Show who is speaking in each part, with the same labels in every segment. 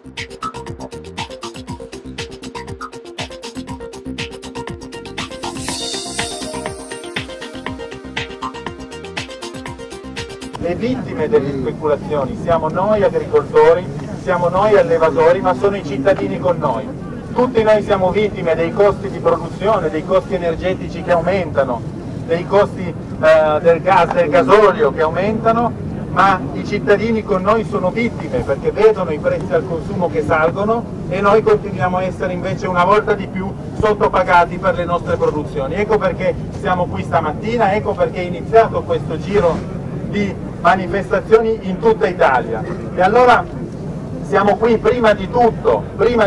Speaker 1: Le vittime delle speculazioni siamo noi agricoltori, siamo noi allevatori, ma sono i cittadini con noi. Tutti noi siamo vittime dei costi di produzione, dei costi energetici che aumentano, dei costi del gas, del gasolio che aumentano, ma i cittadini con noi sono vittime perché vedono i prezzi al consumo che salgono e noi continuiamo a essere invece una volta di più sottopagati per le nostre produzioni. Ecco perché siamo qui stamattina, ecco perché è iniziato questo giro di manifestazioni in tutta Italia. E allora siamo qui prima di tutto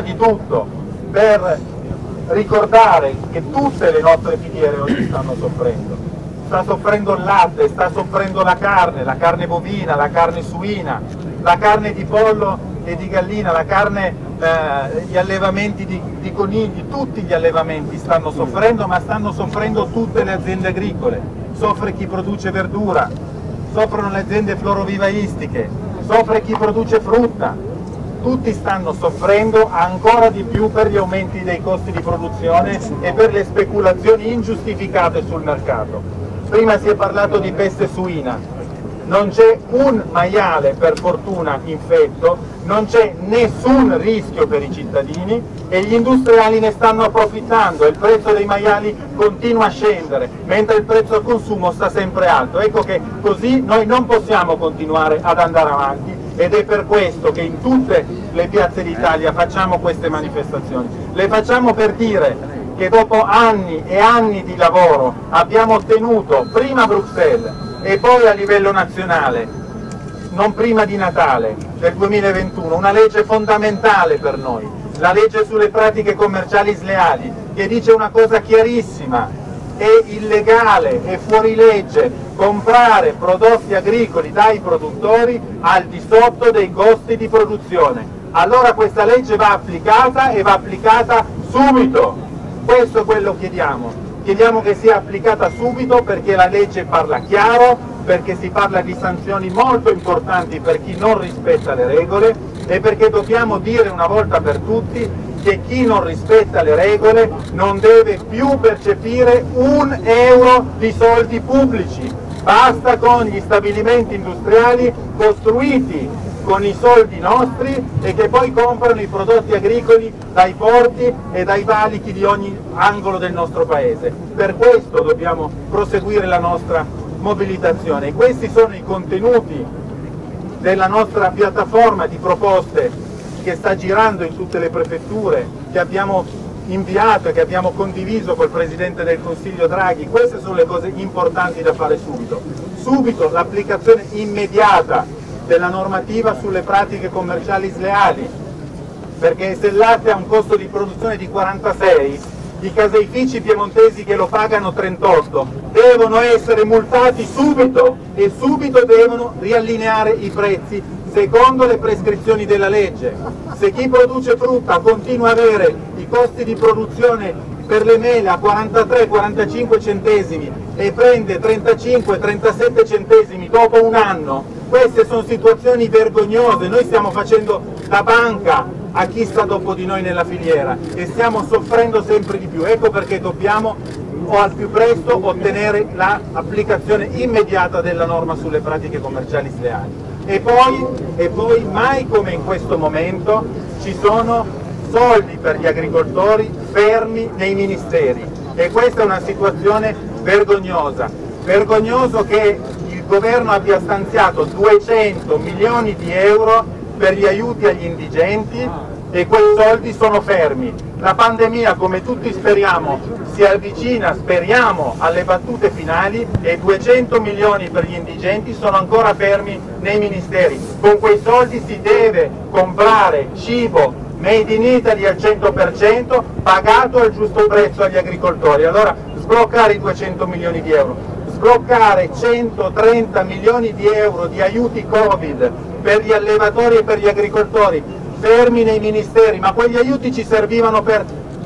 Speaker 1: per ricordare che tutte le nostre filiere oggi stanno soffrendo. Sta soffrendo il latte, sta soffrendo la carne bovina, la carne suina, la carne di pollo e di gallina, la carne, gli allevamenti di conigli, tutti gli allevamenti stanno soffrendo, ma stanno soffrendo tutte le aziende agricole. Soffre chi produce verdura, soffrono le aziende florovivaistiche, soffre chi produce frutta. Tutti stanno soffrendo ancora di più per gli aumenti dei costi di produzione e per le speculazioni ingiustificate sul mercato. Prima si è parlato di peste suina, non c'è un maiale per fortuna infetto, non c'è nessun rischio per i cittadini e gli industriali ne stanno approfittando e il prezzo dei maiali continua a scendere, mentre il prezzo al consumo sta sempre alto. Ecco che così noi non possiamo continuare ad andare avanti ed è per questo che in tutte le piazze d'Italia facciamo queste manifestazioni. Le facciamo per dire che dopo anni e anni di lavoro abbiamo ottenuto prima a Bruxelles e poi a livello nazionale, non prima di Natale del 2021, una legge fondamentale per noi, la legge sulle pratiche commerciali sleali, che dice una cosa chiarissima: è illegale, è fuori legge comprare prodotti agricoli dai produttori al di sotto dei costi di produzione. Allora questa legge va applicata e va applicata subito. Questo è quello che chiediamo che sia applicata subito perché la legge parla chiaro, perché si parla di sanzioni molto importanti per chi non rispetta le regole e perché dobbiamo dire una volta per tutti che chi non rispetta le regole non deve più percepire un euro di soldi pubblici. Basta con gli stabilimenti industriali costruiti con i soldi nostri e che poi comprano i prodotti agricoli dai porti e dai valichi di ogni angolo del nostro paese. Per questo dobbiamo proseguire la nostra mobilitazione. Questi sono i contenuti della nostra piattaforma di proposte che sta girando in tutte le prefetture, che abbiamo inviato e che abbiamo condiviso col Presidente del Consiglio Draghi. Queste sono le cose importanti da fare subito. Subito l'applicazione immediata della normativa sulle pratiche commerciali sleali, perché se il latte ha un costo di produzione di 46, i caseifici piemontesi che lo pagano 38 devono essere multati subito e subito devono riallineare i prezzi secondo le prescrizioni della legge. Se chi produce frutta continua ad avere i costi di produzione per le mele a 43-45 centesimi e prende 35-37 centesimi dopo un anno, queste sono situazioni vergognose. Noi stiamo facendo da banca a chi sta dopo di noi nella filiera e stiamo soffrendo sempre di più. Ecco perché dobbiamo o al più presto ottenere l'applicazione immediata della norma sulle pratiche commerciali sleali. E poi mai come in questo momento ci sono soldi per gli agricoltori fermi nei ministeri e questa è una situazione vergognosa. Vergognoso che il governo abbia stanziato 200 milioni di euro per gli aiuti agli indigenti e quei soldi sono fermi. La pandemia, come tutti speriamo, si avvicina, speriamo, alle battute finali e 200 milioni per gli indigenti sono ancora fermi nei ministeri. Con quei soldi si deve comprare cibo made in Italy al 100%, pagato al giusto prezzo agli agricoltori. Allora sbloccare i 200 milioni di euro, sbloccare 130 milioni di euro di aiuti Covid per gli allevatori e per gli agricoltori fermi nei ministeri, ma quegli aiuti ci servivano per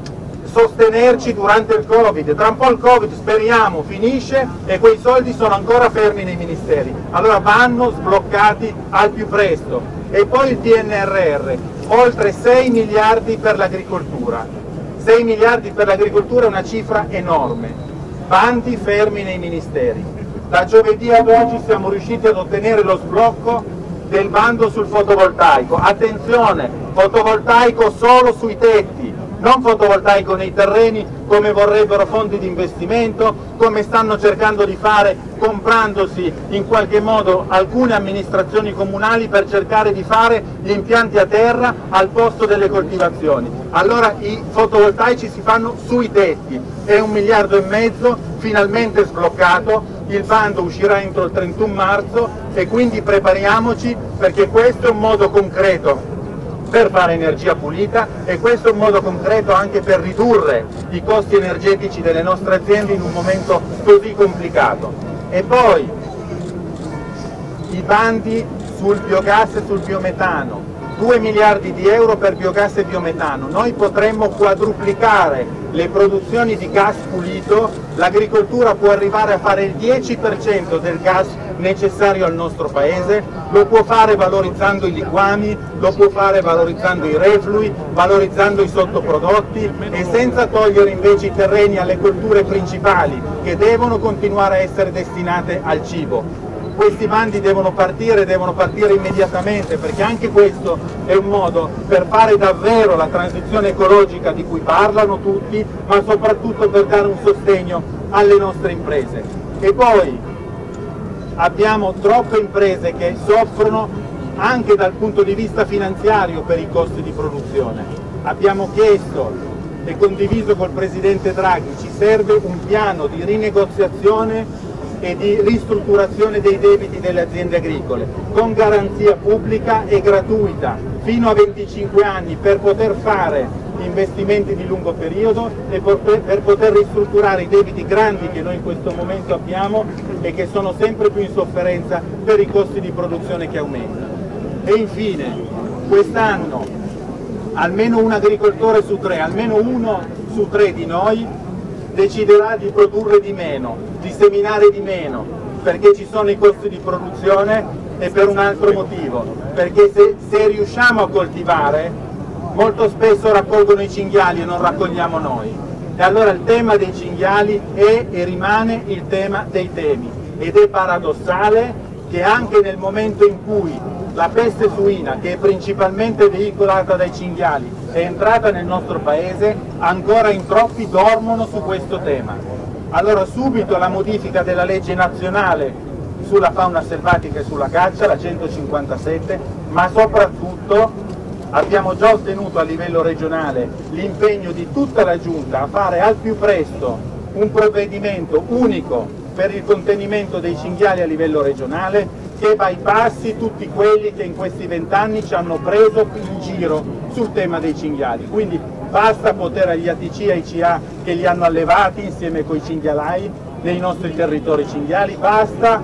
Speaker 1: sostenerci durante il Covid. Tra un po' il Covid, speriamo, finisce e quei soldi sono ancora fermi nei ministeri. Allora vanno sbloccati al più presto. E poi il PNRR. oltre 6 miliardi per l'agricoltura. 6 miliardi per l'agricoltura è una cifra enorme. Bandi fermi nei ministeri. Da giovedì ad oggi siamo riusciti ad ottenere lo sblocco del bando sul fotovoltaico. Attenzione, fotovoltaico solo sui tetti, non fotovoltaico nei terreni come vorrebbero fondi di investimento, come stanno cercando di fare comprandosi in qualche modo alcune amministrazioni comunali per cercare di fare gli impianti a terra al posto delle coltivazioni. Allora i fotovoltaici si fanno sui tetti, è 1,5 miliardi finalmente sbloccato, il bando uscirà entro il 31 marzo e quindi prepariamoci, perché questo è un modo concreto per fare energia pulita e questo è un modo concreto anche per ridurre i costi energetici delle nostre aziende in un momento così complicato. E poi i bandi sul biogas e sul biometano, 2 miliardi di euro per biogas e biometano. Noi potremmo quadruplicare le produzioni di gas pulito, l'agricoltura può arrivare a fare il 10% del gas necessario al nostro paese, lo può fare valorizzando i liquami, lo può fare valorizzando i reflui, valorizzando i sottoprodotti e senza togliere invece i terreni alle colture principali che devono continuare a essere destinate al cibo. Questi bandi devono partire immediatamente, perché anche questo è un modo per fare davvero la transizione ecologica di cui parlano tutti, ma soprattutto per dare un sostegno alle nostre imprese. E poi abbiamo troppe imprese che soffrono anche dal punto di vista finanziario per i costi di produzione. Abbiamo chiesto e condiviso col Presidente Draghi, ci serve un piano di rinegoziazione e di ristrutturazione dei debiti delle aziende agricole, con garanzia pubblica e gratuita, fino a 25 anni, per poter fare investimenti di lungo periodo e per poter ristrutturare i debiti grandi che noi in questo momento abbiamo e che sono sempre più in sofferenza per i costi di produzione che aumentano. E infine, quest'anno almeno un agricoltore su 3, almeno 1 su 3 di noi deciderà di produrre di meno, di seminare di meno, perché ci sono i costi di produzione e per un altro motivo, perché se riusciamo a coltivare molto spesso raccolgono i cinghiali e non raccogliamo noi. E allora il tema dei cinghiali è e rimane il tema dei temi, ed è paradossale che anche nel momento in cui la peste suina, che è principalmente veicolata dai cinghiali, è entrata nel nostro paese, ancora in troppi dormono su questo tema. Allora subito la modifica della legge nazionale sulla fauna selvatica e sulla caccia, la 157, ma soprattutto abbiamo già ottenuto a livello regionale l'impegno di tutta la Giunta a fare al più presto un provvedimento unico per il contenimento dei cinghiali a livello regionale, che bypassi tutti quelli che in questi 20 anni ci hanno preso in giro sul tema dei cinghiali. Quindi basta potere agli ATC e ai CA che li hanno allevati insieme coi cinghialai nei nostri territori cinghiali, basta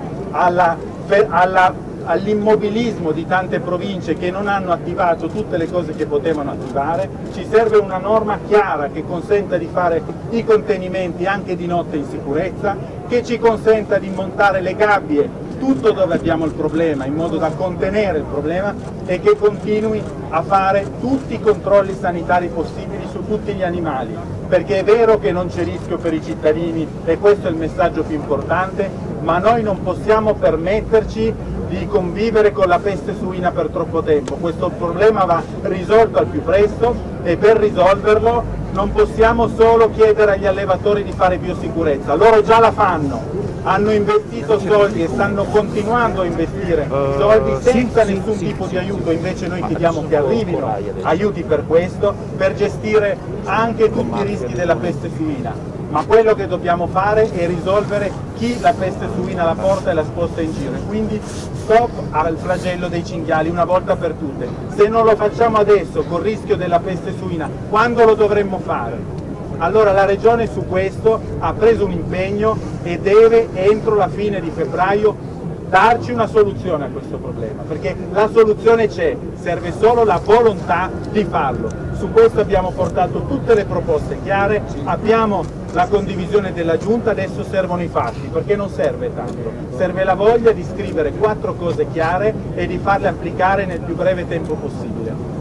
Speaker 1: all'immobilismo di tante province che non hanno attivato tutte le cose che potevano attivare. Ci serve una norma chiara che consenta di fare i contenimenti anche di notte in sicurezza, che ci consenta di montare le gabbie tutto dove abbiamo il problema in modo da contenere il problema e che continui a fare tutti i controlli sanitari possibili su tutti gli animali, perché è vero che non c'è rischio per i cittadini e questo è il messaggio più importante, ma noi non possiamo permetterci di convivere con la peste suina per troppo tempo. Questo problema va risolto al più presto e per risolverlo non possiamo solo chiedere agli allevatori di fare biosicurezza, loro già la fanno. Hanno investito soldi e stanno continuando a investire soldi senza nessun tipo di aiuto, invece noi chiediamo che arrivino aiuti per questo, per gestire anche tutti i rischi della peste suina. Ma quello che dobbiamo fare è risolvere chi la peste suina la porta e la sposta in giro, e quindi stop al flagello dei cinghiali una volta per tutte. Se non lo facciamo adesso col rischio della peste suina, quando lo dovremmo fare? Allora la Regione su questo ha preso un impegno e deve entro la fine di febbraio darci una soluzione a questo problema, perché la soluzione c'è, serve solo la volontà di farlo. Su questo abbiamo portato tutte le proposte chiare, abbiamo la condivisione della Giunta, adesso servono i fatti, perché non serve tanto, serve la voglia di scrivere 4 cose chiare e di farle applicare nel più breve tempo possibile.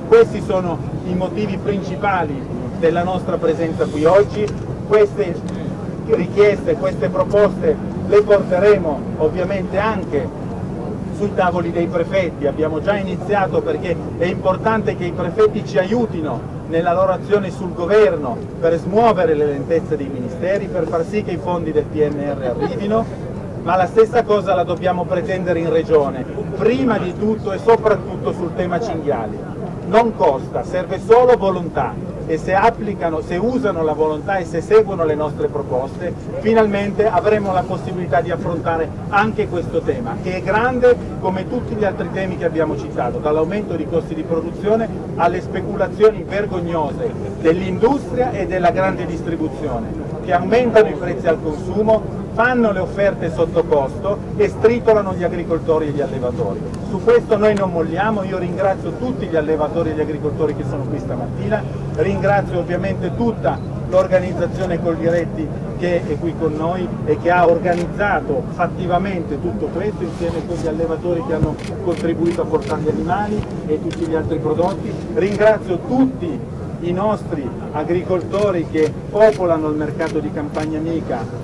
Speaker 1: Questi sono i motivi principali della nostra presenza qui oggi. Queste richieste, queste proposte le porteremo ovviamente anche sui tavoli dei prefetti. Abbiamo già iniziato perché è importante che i prefetti ci aiutino nella loro azione sul governo per smuovere le lentezze dei ministeri, per far sì che i fondi del PNR arrivino, ma la stessa cosa la dobbiamo pretendere in Regione, prima di tutto e soprattutto sul tema cinghiali. Non costa, serve solo volontà, e se applicano, se usano la volontà e se seguono le nostre proposte, finalmente avremo la possibilità di affrontare anche questo tema, che è grande come tutti gli altri temi che abbiamo citato, dall'aumento di costi di produzione alle speculazioni vergognose dell'industria e della grande distribuzione, che aumentano i prezzi al consumo, fanno le offerte sotto costo e stritolano gli agricoltori e gli allevatori. Su questo noi non molliamo. Io ringrazio tutti gli allevatori e gli agricoltori che sono qui stamattina, ringrazio ovviamente tutta l'organizzazione Coldiretti che è qui con noi e che ha organizzato fattivamente tutto questo insieme con gli allevatori che hanno contribuito a portare gli animali e tutti gli altri prodotti. Ringrazio tutti i nostri agricoltori che popolano il mercato di Campagna Amica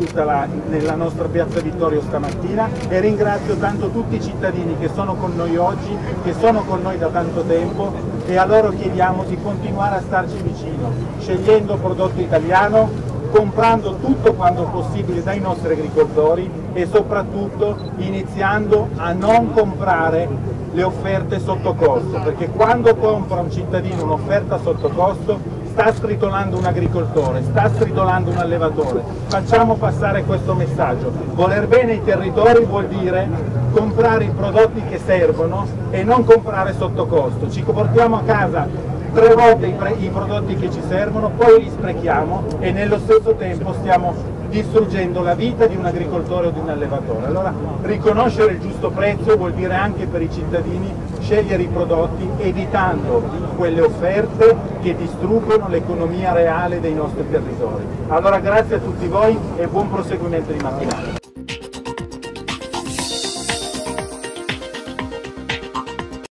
Speaker 1: nella nostra piazza Vittorio stamattina, e ringrazio tanto tutti i cittadini che sono con noi oggi, che sono con noi da tanto tempo, e a loro chiediamo di continuare a starci vicino, scegliendo prodotto italiano, comprando tutto quanto possibile dai nostri agricoltori e soprattutto iniziando a non comprare le offerte sotto costo, perché quando compra un cittadino un'offerta sotto costo sta stritolando un agricoltore, sta stritolando un allevatore. Facciamo passare questo messaggio. Voler bene i territori vuol dire comprare i prodotti che servono e non comprare sotto costo. Ci portiamo a casa 3 volte i prodotti che ci servono, poi li sprechiamo e nello stesso tempo stiamo distruggendo la vita di un agricoltore o di un allevatore. Allora riconoscere il giusto prezzo vuol dire anche per i cittadini scegliere i prodotti evitando quelle offerte che distruggono l'economia reale dei nostri territori. Allora grazie a tutti voi e buon proseguimento di mattinata.